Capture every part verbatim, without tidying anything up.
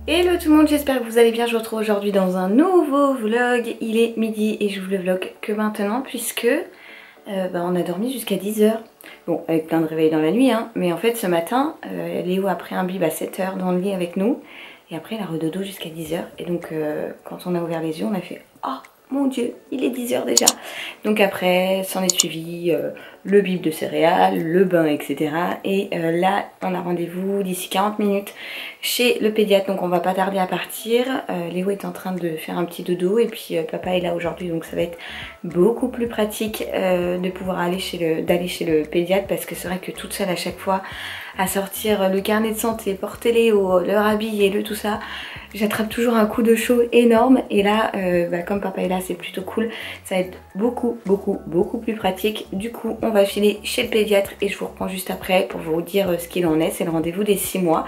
Hello tout le monde, j'espère que vous allez bien. Je vous retrouve aujourd'hui dans un nouveau vlog. Il est midi et je vous le vlog que maintenant puisque euh, bah, on a dormi jusqu'à dix heures. Bon, avec plein de réveils dans la nuit, hein, mais en fait ce matin, euh, Léo a pris un bib à sept heures dans le lit avec nous et après il a redodo jusqu'à dix heures. Et donc euh, quand on a ouvert les yeux, on a fait « Oh mon Dieu, il est dix heures déjà !» Donc après, s'en est suivi euh, le bib de céréales, le bain, et cetera. Et euh, là, on a rendez-vous d'ici quarante minutes chez le pédiatre, donc on va pas tarder à partir. Euh, Léo est en train de faire un petit dodo et puis euh, papa est là aujourd'hui, donc ça va être beaucoup plus pratique euh, de pouvoir aller chez le, d'aller chez le pédiatre, parce que c'est vrai que toute seule à chaque fois à sortir le carnet de santé, porter Léo, le rhabiller, le tout ça, j'attrape toujours un coup de chaud énorme. Et là, euh, bah, comme papa est là, c'est plutôt cool. Ça va être beaucoup, beaucoup, beaucoup plus pratique. Du coup, on va filer chez le pédiatre et je vous reprends juste après pour vous dire ce qu'il en est. C'est le rendez-vous des six mois.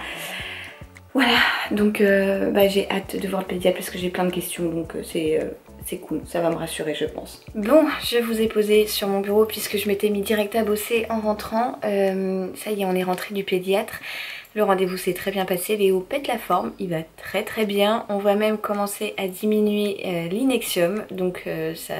Voilà, donc euh, bah, j'ai hâte de voir le pédiatre parce que j'ai plein de questions, donc euh, c'est... Euh, c'est cool, ça va me rassurer je pense. Bon, je vous ai posé sur mon bureau puisque je m'étais mis direct à bosser en rentrant. Euh, ça y est, on est rentré du pédiatre. Le rendez-vous s'est très bien passé, Léo pète la forme, il va très très bien. On va même commencer à diminuer euh, l'inexium, donc euh, ça...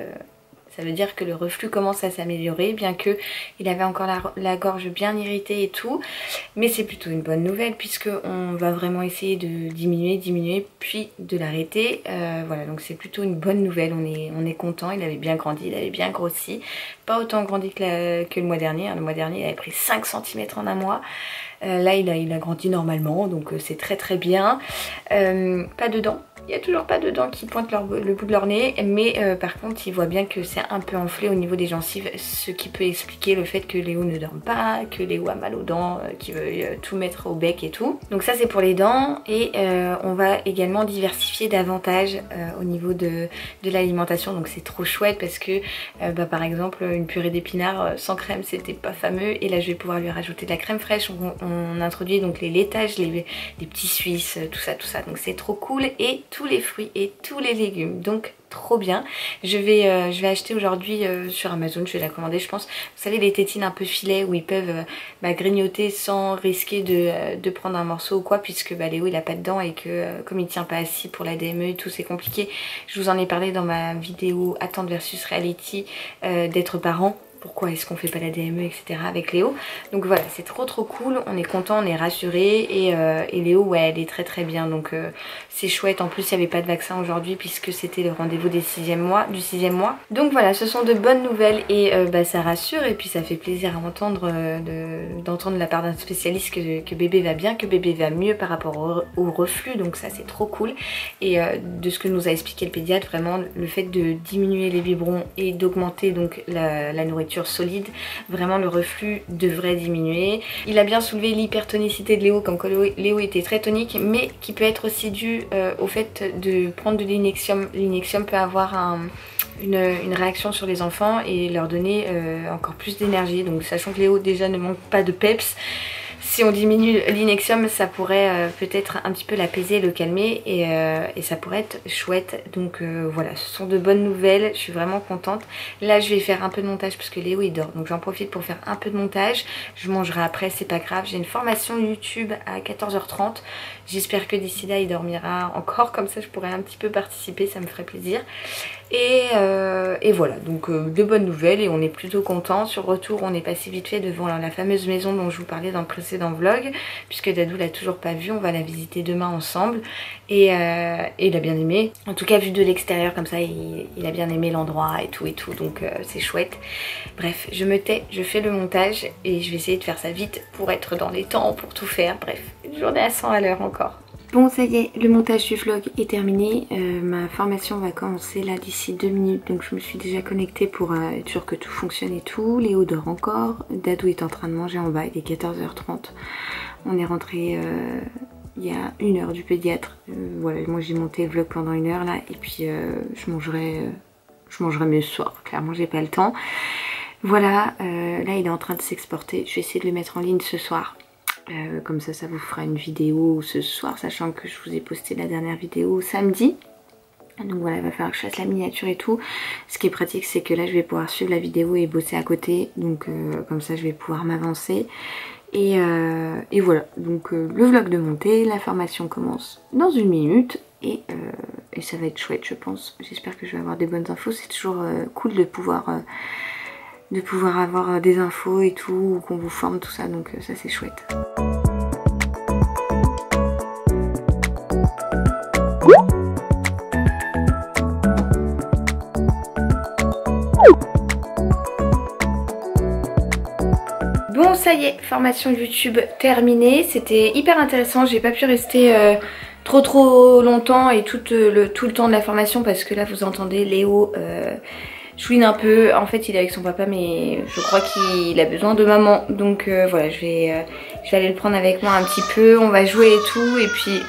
Ça veut dire que le reflux commence à s'améliorer, bien que il avait encore la, la gorge bien irritée et tout. Mais c'est plutôt une bonne nouvelle puisque on va vraiment essayer de diminuer, diminuer, puis de l'arrêter. Euh, voilà, donc c'est plutôt une bonne nouvelle. On est, on est content. Il avait bien grandi, il avait bien grossi. Pas autant grandi que, la, que le mois dernier. Le mois dernier, il avait pris cinq centimètres en un mois. Euh, là, il a, il a grandi normalement, donc euh, c'est très très bien. Euh, pas de dents. Il n'y a toujours pas de dents qui pointent leur, le bout de leur nez, mais euh, par contre il voit bien que c'est un peu enflé au niveau des gencives, ce qui peut expliquer le fait que Léo ne dorme pas, que Léo a mal aux dents, euh, qu'il veut euh, tout mettre au bec et tout. Donc ça c'est pour les dents, et euh, on va également diversifier davantage euh, au niveau de, de l'alimentation, donc c'est trop chouette parce que euh, bah, par exemple une purée d'épinards sans crème c'était pas fameux, et là je vais pouvoir lui rajouter de la crème fraîche. On, on introduit donc les laitages, les, les petits suisses, tout ça, tout ça, donc c'est trop cool, et tous les fruits et tous les légumes, donc trop bien. Je vais, euh, je vais acheter aujourd'hui euh, sur Amazon, je vais la commander je pense. Vous savez, les tétines un peu filets où ils peuvent euh, bah, grignoter sans risquer de, euh, de prendre un morceau ou quoi, puisque bah, Léo il a pas de dents et que euh, comme il tient pas assis pour la D M E et tout, c'est compliqué. Je vous en ai parlé dans ma vidéo Attente versus Reality euh, d'être parent. Pourquoi est-ce qu'on fait pas la D M E, et cetera avec Léo. Donc voilà, c'est trop trop cool, on est content, on est rassuré, et, euh, et Léo, ouais, elle est très très bien, donc euh, c'est chouette. En plus, il n'y avait pas de vaccin aujourd'hui puisque c'était le rendez-vous des sixième mois, du sixième mois. Donc voilà, ce sont de bonnes nouvelles et euh, bah, ça rassure, et puis ça fait plaisir à entendre, euh, d'entendre de, la part d'un spécialiste que, que bébé va bien, que bébé va mieux par rapport au, au reflux, donc ça c'est trop cool. Et euh, de ce que nous a expliqué le pédiatre, vraiment le fait de diminuer les biberons et d'augmenter donc la, la nourriture solide, vraiment le reflux devrait diminuer. Il a bien soulevé l'hypertonicité de Léo, comme quoi Léo était très tonique, mais qui peut être aussi dû euh, au fait de prendre de l'inexium. L'inexium peut avoir un, une, une réaction sur les enfants et leur donner euh, encore plus d'énergie. Donc sachant que Léo déjà ne manque pas de peps, si on diminue l'inexium, ça pourrait euh, peut-être un petit peu l'apaiser, le calmer, et, euh, et ça pourrait être chouette. Donc euh, voilà, ce sont de bonnes nouvelles, je suis vraiment contente. Là je vais faire un peu de montage parce que Léo il dort, donc j'en profite pour faire un peu de montage. Je mangerai après, c'est pas grave. J'ai une formation YouTube à quatorze heures trente. J'espère que d'ici là il dormira encore, comme ça je pourrai un petit peu participer, ça me ferait plaisir. Et, euh, et voilà, donc euh, de bonnes nouvelles, et on est plutôt content. Sur retour, on est passé vite fait devant la fameuse maison dont je vous parlais dans le précédent vlog, puisque Dadou l'a toujours pas vue. On va la visiter demain ensemble, et, euh, et il a bien aimé. En tout cas, vu de l'extérieur comme ça, il, il a bien aimé l'endroit et tout et tout, donc euh, c'est chouette. Bref, je me tais, je fais le montage et je vais essayer de faire ça vite pour être dans les temps, pour tout faire. Bref, une journée à cent à l'heure encore. Bon, ça y est, le montage du vlog est terminé. Euh, ma formation va commencer là d'ici deux minutes, donc je me suis déjà connectée pour euh, être sûre que tout fonctionne et tout. Léo dort encore, Dadou est en train de manger en bas, il est quatorze heures trente. On est rentré euh, il y a une heure du pédiatre. Euh, voilà, moi j'ai monté le vlog pendant une heure là, et puis euh, je mangerai, euh, je mangerai mieux ce soir. Clairement, j'ai pas le temps. Voilà, euh, là il est en train de s'exporter. Je vais essayer de le mettre en ligne ce soir. Euh, comme ça, ça vous fera une vidéo ce soir, sachant que je vous ai posté la dernière vidéo samedi. Donc voilà, il va falloir que je fasse la miniature et tout. Ce qui est pratique, c'est que là, je vais pouvoir suivre la vidéo et bosser à côté. Donc euh, comme ça, je vais pouvoir m'avancer. Et, euh, et voilà, donc euh, le vlog de montée, la formation commence dans une minute et, euh, et ça va être chouette je pense. J'espère que je vais avoir des bonnes infos, c'est toujours euh, cool de pouvoir, euh, de pouvoir avoir des infos et tout, qu'on vous forme tout ça, donc euh, ça c'est chouette. Bon ça y est, formation YouTube terminée, c'était hyper intéressant, j'ai pas pu rester euh, trop trop longtemps et tout le, tout le temps de la formation parce que là vous entendez Léo euh, chouine un peu, en fait il est avec son papa mais je crois qu'il a besoin de maman donc euh, voilà je vais, euh, je vais aller le prendre avec moi un petit peu, on va jouer et tout et puis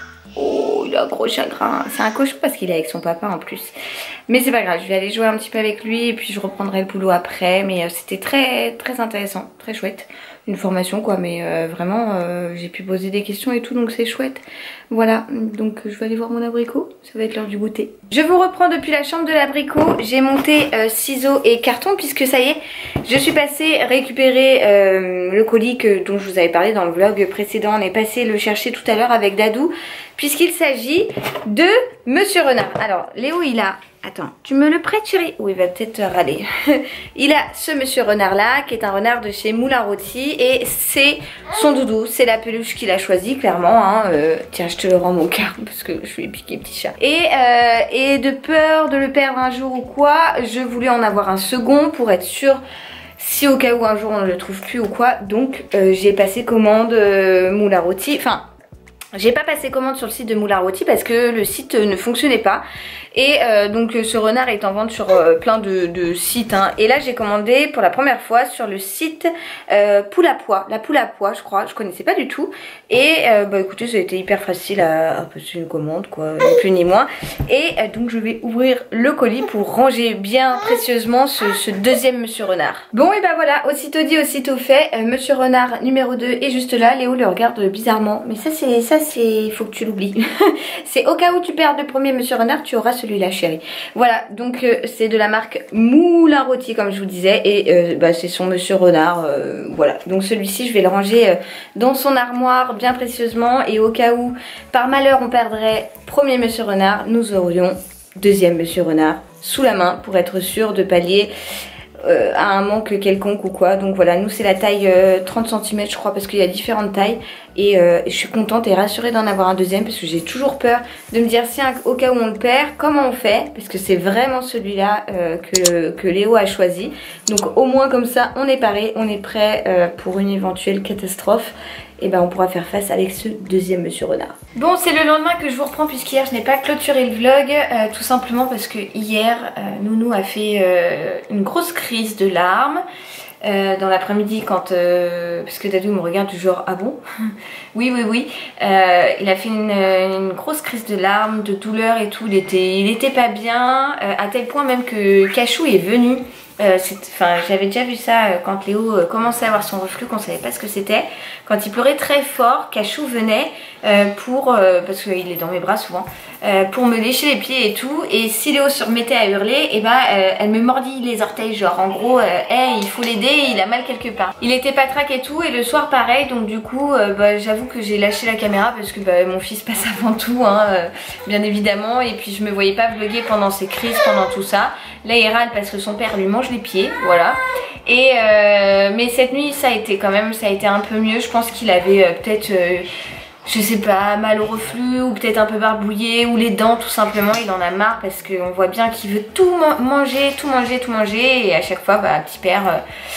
oh il a un gros chagrin, c'est un cochon parce qu'il est avec son papa en plus. Mais c'est pas grave, je vais aller jouer un petit peu avec lui et puis je reprendrai le boulot après. Mais euh, c'était très très intéressant, très chouette. Une formation quoi, mais euh, vraiment euh, j'ai pu poser des questions et tout donc c'est chouette. Voilà, donc je vais aller voir mon abricot, ça va être l'heure du goûter. Je vous reprends depuis la chambre de l'abricot. J'ai monté euh, ciseaux et carton puisque ça y est, je suis passée récupérer euh, le colis que, dont je vous avais parlé dans le vlog précédent. On est passé le chercher tout à l'heure avec Dadou puisqu'il s'agit de Monsieur Renard. Alors Léo il a... Attends, tu me le prêtes chérie? Oui, il va peut-être râler. Il a ce Monsieur Renard là, qui est un renard de chez Moulin Rôti. Et c'est son doudou, c'est la peluche qu'il a choisi clairement. Hein. Euh, tiens, je te le rends mon cœur parce que je lui ai piqué petit chat. Et, euh, et de peur de le perdre un jour ou quoi, je voulais en avoir un second pour être sûre si au cas où un jour on ne le trouve plus ou quoi. Donc euh, j'ai passé commande euh, Moulin Rôti. Enfin... J'ai pas passé commande sur le site de Moulin Rôti parce que le site ne fonctionnait pas. Et euh, donc ce renard est en vente sur euh, plein de, de sites. Hein. Et là j'ai commandé pour la première fois sur le site euh, Poule à Pois. La Poule à Pois je crois, je connaissais pas du tout. Et euh, bah écoutez ça a été hyper facile à, à passer une commande quoi, ni plus ni moins. Et euh, donc je vais ouvrir le colis pour ranger bien précieusement ce, ce deuxième Monsieur Renard. Bon et bah voilà, aussitôt dit aussitôt fait. Euh, Monsieur Renard numéro deux est juste là. Léo le regarde bizarrement. Mais ça c'est ça c'est... faut que tu l'oublies. C'est au cas où tu perds le premier Monsieur Renard, tu auras celui-là chérie. Voilà, donc euh, c'est de la marque Moulin Rôti comme je vous disais. Et euh, bah, c'est son Monsieur Renard. Euh, voilà, donc celui-ci je vais le ranger euh, dans son armoire bien précieusement. Et au cas où par malheur on perdrait premier Monsieur Renard, nous aurions deuxième Monsieur Renard sous la main pour être sûr de pallier Euh, à un manque quelconque ou quoi. Donc voilà, nous c'est la taille euh, trente centimètres je crois parce qu'il y a différentes tailles et, euh, et je suis contente et rassurée d'en avoir un deuxième parce que j'ai toujours peur de me dire si un, au cas où on le perd, comment on fait, parce que c'est vraiment celui-là euh, que, que Léo a choisi. Donc au moins comme ça on est paré, on est prêt euh, pour une éventuelle catastrophe. Et ben on pourra faire face avec ce deuxième Monsieur Renard. Bon c'est le lendemain que je vous reprends puisqu'hier je n'ai pas clôturé le vlog euh, tout simplement parce que hier euh, Nounou a fait euh, une grosse crise de larmes euh, dans l'après-midi quand euh, parce que Dadou me regarde du genre ah bon. Oui oui oui euh, il a fait une, une grosse crise de larmes, de douleur et tout, il était, il était pas bien euh, à tel point même que Cachou est venu. Euh, enfin, j'avais déjà vu ça euh, quand Léo euh, commençait à avoir son reflux, qu'on savait pas ce que c'était. Quand il pleurait très fort, Cachou venait euh, pour, euh, parce qu'il est dans mes bras souvent, euh, pour me lécher les pieds et tout. Et si Léo se remettait à hurler, et ben euh, elle me mordit les orteils, genre en gros, euh, hey, il faut l'aider, il a mal quelque part. Il était patraque et tout, et le soir pareil. Donc du coup, euh, bah, j'avoue que j'ai lâché la caméra parce que bah, mon fils passe avant tout, hein, euh, bien évidemment. Et puis je me voyais pas vlogger pendant ses crises, pendant tout ça. Là il râle parce que son père lui mange les pieds, voilà. Et euh, mais cette nuit ça a été quand même, ça a été un peu mieux. Je pense qu'il avait euh, peut-être, euh, je sais pas, mal au reflux ou peut-être un peu barbouillé ou les dents tout simplement. Il en a marre parce qu'on voit bien qu'il veut tout manger, tout manger, tout manger et à chaque fois, bah petit père,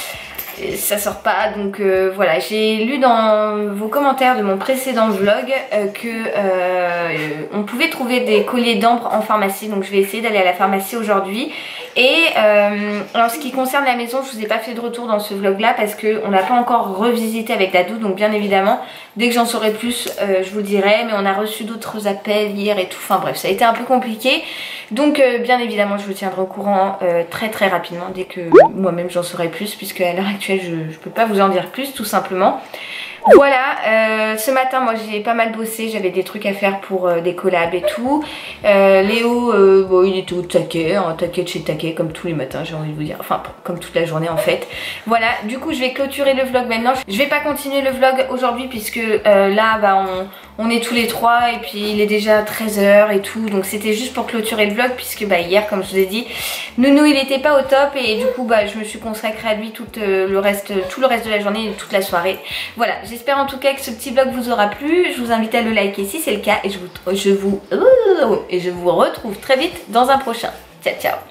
euh, ça sort pas. Donc euh, voilà, j'ai lu dans vos commentaires de mon précédent vlog euh, que euh, on pouvait trouver des colliers d'ambre en pharmacie. Donc je vais essayer d'aller à la pharmacie aujourd'hui. Et euh, en ce qui concerne la maison, je vous ai pas fait de retour dans ce vlog là parce qu'on l'a pas encore revisité avec Dadou. Donc bien évidemment dès que j'en saurai plus euh, je vous dirai. Mais on a reçu d'autres appels hier et tout, enfin bref ça a été un peu compliqué. Donc euh, bien évidemment je vous tiendrai au courant euh, très très rapidement dès que moi-même j'en saurai plus, puisque à l'heure actuelle je, je peux pas vous en dire plus tout simplement. Voilà, euh, ce matin moi j'ai pas mal bossé, j'avais des trucs à faire pour euh, des collabs et tout. euh, Léo, euh, bon, il était au taquet, en taquet de chez taquet comme tous les matins j'ai envie de vous dire, enfin comme toute la journée en fait. Voilà, du coup je vais clôturer le vlog maintenant. Je vais pas continuer le vlog aujourd'hui puisque euh, là bah on, on est tous les trois et puis il est déjà treize heures et tout. Donc c'était juste pour clôturer le vlog puisque bah hier comme je vous ai dit, Nounou il était pas au top et du coup bah je me suis consacrée à lui tout euh, le reste, tout le reste de la journée et toute la soirée. Voilà, j'espère en tout cas que ce petit vlog vous aura plu. Je vous invite à le liker si c'est le cas et je vous, je vous, et je vous retrouve très vite dans un prochain. Ciao ciao.